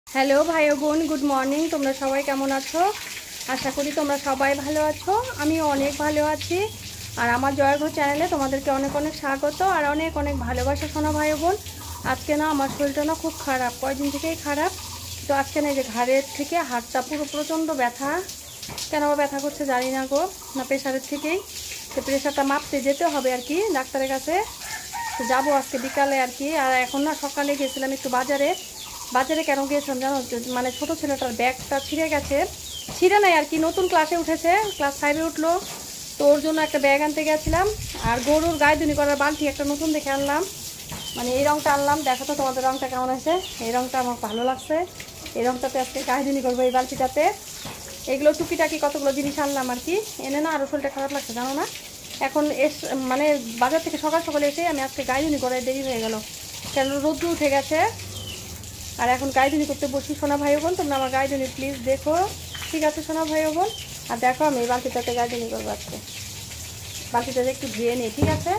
Hello ভাই ও বোন, good morning. তোমরা সবাই কেমন আছো? আশা করি তোমরা সবাই ভালো আছো। আমিও অনেক ভালো আছি। আর আমার জয়ঘর চ্যানেলে তোমাদেরকে অনেক অনেক স্বাগত আর অনেক অনেক ভালোবাসা শোনা ভাই ও বোন। আজকে না আমার শরীরটা না খুব খারাপ, কয়েকদিন থেকেই খারাপ। তো আজকে না এই যে ঘাড়ের থেকে হাতটা পুরো প্রচণ্ড ব্যথা। কেন ব্যথা করছে জানি না গো, না প্রেশারের থেকেই। তো প্রেশারটা মাপতে যেতে হবে আর কি ডাক্তারের কাছে। তো যাবো আজকে বিকালে আর কি। আর এখন না সকালে গেছিলাম একটু বাজারে। বাজারে কেন গিয়েছিলাম জানো? মানে ছোটো ছেলেটার ব্যাগটা ছিঁড়ে গেছে। ছিঁড়ে নাই আর কি, নতুন ক্লাসে উঠেছে, ক্লাস 5-এ উঠলো। তো ওর জন্য একটা ব্যাগ আনতে গেছিলাম। আর গরুর গায়ে করার বালতি একটা নতুন দেখে আনলাম। মানে এই রঙটা আনলাম, দেখো তো তোমাদের রঙটা কেমন আছে। এই রঙটা আমার ভালো লাগছে। এই রঙটাতে আজকে গায়ে করবো এই বালতিটাতে। এগুলো টুকিটাকি কতগুলো জিনিস আনলাম আর কি। এনে না আরও শরীরটা খারাপ লাগছে জানো না। এখন মানে বাজার থেকে সকাল সকালে এসে আমি আজকে গায়ে করে দেরি হয়ে গেল, কেন রোদ্র উঠে গেছে। আর এখন গাইডুনি করতে বসি। সোনা ভাই বোন, তোমরা আমার গাইডুনি প্লিজ দেখো, ঠিক আছে সোনা ভাই বোন? আর দেখো আমি এই বালতিটাতে গাইডুনি করবো আজকে। বালতিটাতে একটু ধুয়ে নিই, ঠিক আছে?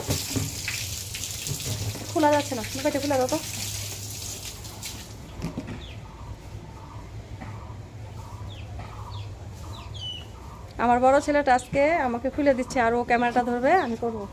খোলা যাচ্ছে না, মুখে খোলা দাও তো। আমার বড় ছেলেটা আজকে আমাকে খুলে দিচ্ছে, আর ও ক্যামেরাটা ধরবে, আমি করবো।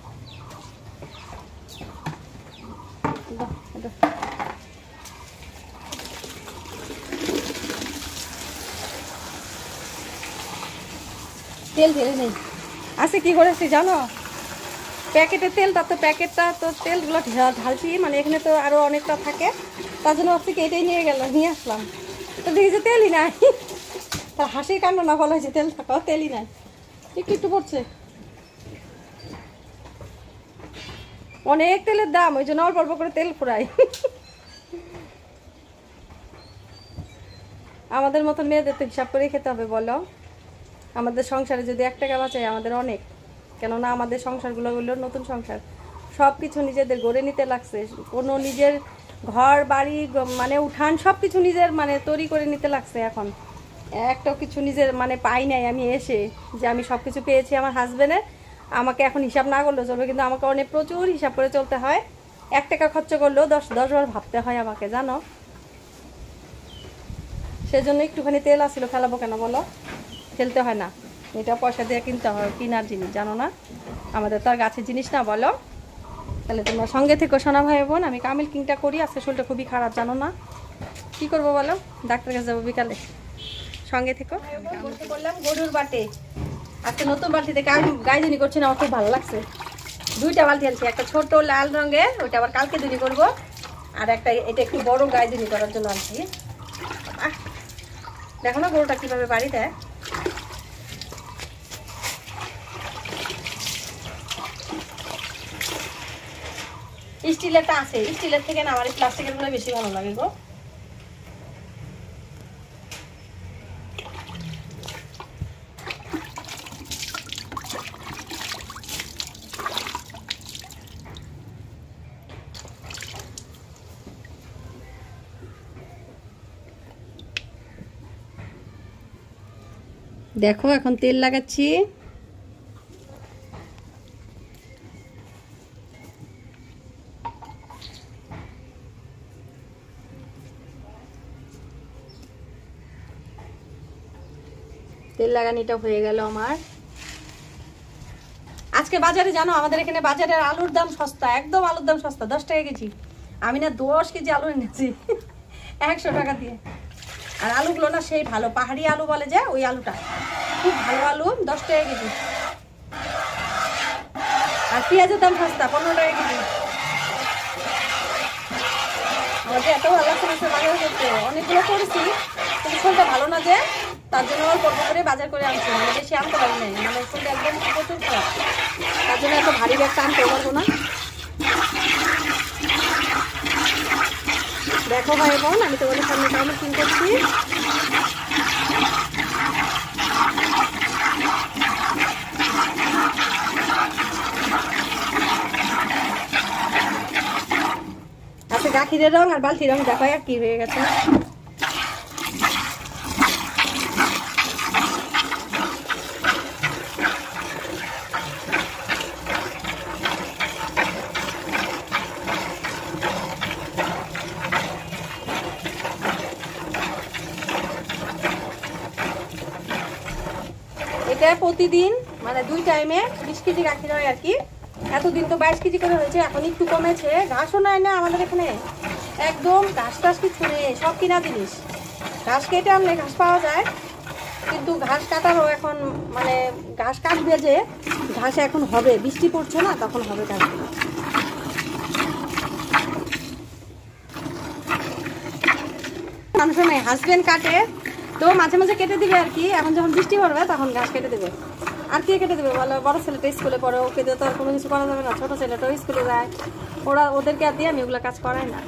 তেল ঢেলে নেই। আজকে কি করেছি জানো? প্যাকেটের তেলটা তো তেলগুলো ঢালছি, মানে এখানে তো আরও অনেকটা থাকে, তার জন্য ভাবছি কি এটাই নিয়ে আসলাম। তো দেখি যে তেলই নাই। তার হাসির কাণ্ড না বলা হয়েছে, তেল থাকাও তেলই নাই, একটু একটু পড়ছে। অনেক তেলের দাম, ওই জন্য অল্প অল্প করে তেল ফুরাই। আমাদের মতো মেয়েদের তো হিসাব করে খেতে হবে বলো। আমাদের সংসারে যদি 1 টাকা বাঁচাই আমাদের অনেক। কেননা আমাদের সংসারগুলো হলো নতুন সংসার, সব কিছু নিজেদের গড়ে নিতে লাগছে। কোনো নিজের ঘর বাড়ি মানে উঠান সব কিছু নিজের মানে তৈরি করে নিতে লাগছে। এখন একটাও কিছু নিজের মানে পাই নাই আমি এসে, যে আমি সব কিছু পেয়েছি আমার হাজবেন্ডের। আমাকে এখন হিসাব না করলেও চলবে, কিন্তু আমাকে অনেক প্রচুর হিসাব করে চলতে হয়। 1 টাকা খরচ করলেও 10 বার ভাবতে হয় আমাকে, জানো। সেজন্য একটুখানি তেল আসছিল, ফেলাবো কেন বলো? ফেলতে হয় না, এটা পয়সা দিয়ে কিনতে হয়, কিনার জিনিস জানো না। আমাদের তো আর গাছের জিনিস না বলো। তাহলে তোমরা সঙ্গে থেকো সোনা ভাই বোন। আমি কামিল কিংটা করি, আজকে শরীরটা খুবই খারাপ জানো না। কি করবো বলো? ডাক্তার কাছে যাবো বিকালে, সঙ্গে থেকো। বললাম গরুর বাটে আজকে নতুন বালতিতে গাইজনি করছি না, আমার খুব ভালো লাগছে। 2টা বালতি আনছি, একটা ছোট লাল রঙের, ওইটা আবার কালকে দুনি করবো। আর একটা এটা একটু বড় গাইজনি করার জন্য আনছি। দেখো না গরুটা কিভাবে বাড়ি দেয়। স্টিলেরটা আছে, স্টিলের থেকে না আমার এই প্লাস্টিকের গুলো বেশি ভালো লাগে গো। দেখো এখন তেল লাগাচ্ছি। তেল লাগানিটা হয়ে গেল আমার। আজকে বাজারে জানো, আমাদের এখানে বাজারের আলুর দাম সস্তা, একদম আলুর দাম সস্তা, 10 টাকা কেজি। আমি না 10 কেজি আলু এনেছি 100 টাকা দিয়ে। আর আলুগুলো না সেই ভালো, পাহাড়ি আলু বলে যে ওই আলুটা, খুব ভালো আলু, 10 টাকা কেজি। আর পেঁয়াজের দাম সস্তা, 15 টাকা কেজি। আমাদের এত ভালো লাগছে বাজার করতে, অনেকগুলো করেছি, কিন্তু শরীরটা ভালো না যে, তার জন্য অল্প অল্প করে বাজার করে আনছি, মানে বেশি আনতে পারি নাই, মানে শরীরটা একদম প্রচুর খারাপ, তার জন্য এত ভারী ব্যাগটা আনতে পারবো না। দেখো ভাই বোন, আমি তোমাদের সামনে কামড় কিন করছি। আচ্ছা, গাখিরের রং আর বালতির রং দেখো আর কি হয়ে গেছে। এটা প্রতিদিন মানে 2 টাইমে 20 কেজি গাখির হয় আর কি। এতদিন তো 22 কেজি করে হয়েছে, এখন একটু কমেছে। ঘাসও নাই না আমাদের এখানে, একদম ঘাস টাস কিছু নেই, সব কিনা জিনিস। ঘাস কেটে আনলে ঘাস পাওয়া যায়, কিন্তু ঘাস কাটারও এখন মানে ঘাস কাটবে যে ঘাস এখন হবে, বৃষ্টি পড়ছে না তখন হবে ঘাসগুলো। অনেক সময় হাজবেন্ড কাটে তো মাঝে মাঝে কেটে দিবে আর কি। এখন যখন বৃষ্টি পড়বে তখন ঘাস কেটে দেবে। আর কে কেটে দেবে বলো? বড় ছেলেটা স্কুলে পড়ে, ওকে দিয়ে তো আর কোনো কিছু করা যাবে না। ছোট ছেলেটাও স্কুলে যায়, ওদেরকে আর দিয়ে আমি ওগুলো কাজ করাই না।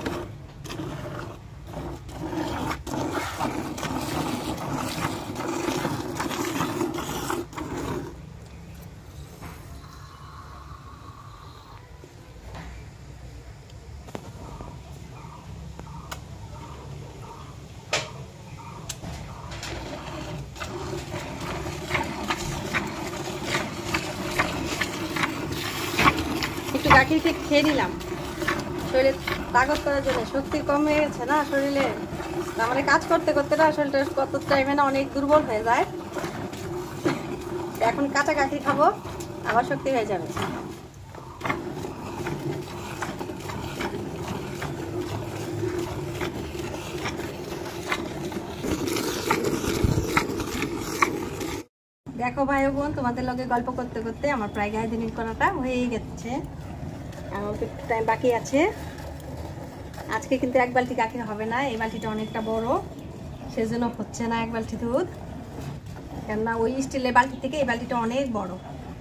একটু গাখির খেয়ে নিলাম শরীরে তাকত করার জন্য। শক্তি কম হয়ে গেছে না শরীরে, মানে কাজ করতে করতে না শরীরটা কত টাইমে না অনেক দুর্বল হয়ে যায়। এখন কাঁচা গাখির খাবো, আবার শক্তি হয়ে যাবে। দেখো ভাই বোন, তোমাদের লগে গল্প করতে করতে আমার প্রায় গায়ে দিন করাটা হয়েই গেছে। আমার একটু টাইম বাকি আছে। আজকে কিন্তু 1 বালতি গাখির হবে না, এই বালতিটা অনেকটা বড়, সেজন্য হচ্ছে না 1 বালতি দুধ। কেননা ওই স্টিলের বালতি থেকে এই বালতিটা অনেক বড়।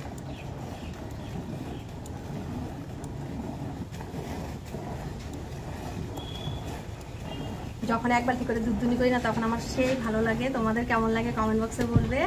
যখন 1 বালতি করে দুধ দুনি করি না তখন আমার সেই ভালো লাগে। তোমাদের কেমন লাগে কমেন্ট বক্সে বলবে।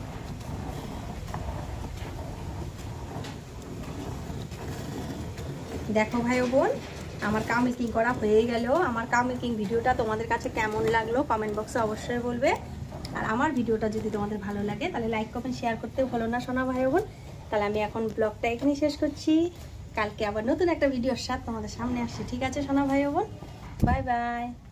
দেখো ভাই বোন, আমার কাউ মিল্কিং করা হয়ে গেল। আমার কাউ মিল্কিং ভিডিওটা তোমাদের কাছে কেমন লাগলো কমেন্ট বক্সে অবশ্যই বলবে। আর আমার ভিডিওটা যদি তোমাদের ভালো লাগে তাহলে লাইক কমেন্ট শেয়ার করতে ভুলো না সোনা ভাই বোন। তাহলে আমি এখন ব্লগটা এখানেই শেষ করছি। কালকে আবার নতুন একটা ভিডিওর সাথে তোমাদের সামনে আসছি, ঠিক আছে সোনা ভাই বোন? Bye by.